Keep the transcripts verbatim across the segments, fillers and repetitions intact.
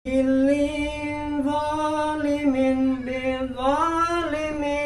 zalimin bil zalimin.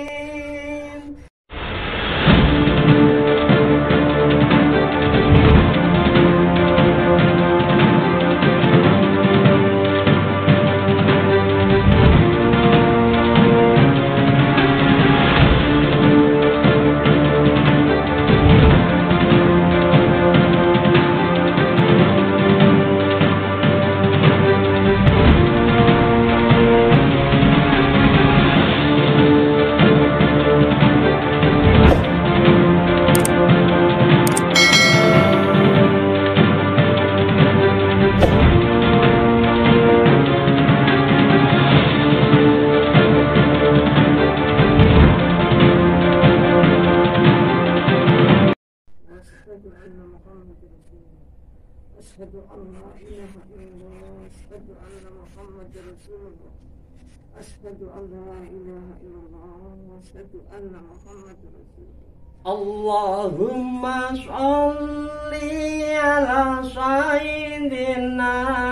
أشهد أن لا إله إلا الله أشهد أن محمدا رسول الله أشهد أن لا إله إلا الله أشهد أن محمدا رسول الله. Allahumma sholli ala sayyidina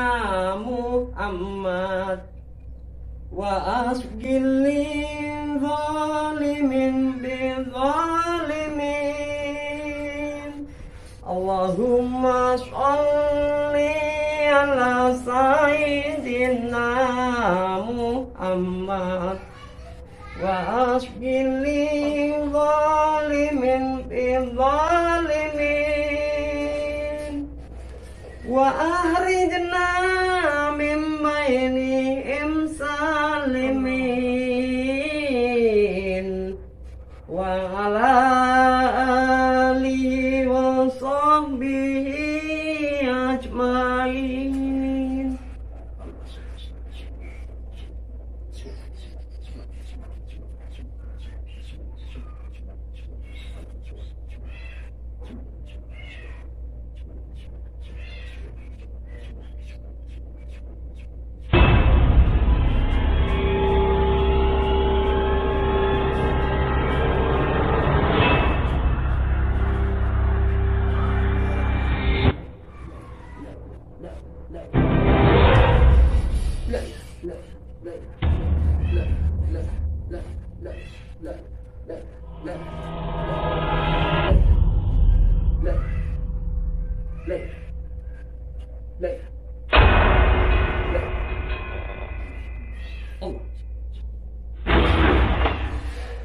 Muhammad wa asqil zalimin bil zalimin. Allahumma sholli ala sayyidina Muhammad wa asqil zalimin bil zalimin wa ahrijna min bainihim salimin wa ala alihi wa sahbihi ajmain.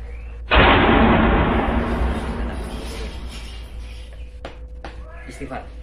Istighfar.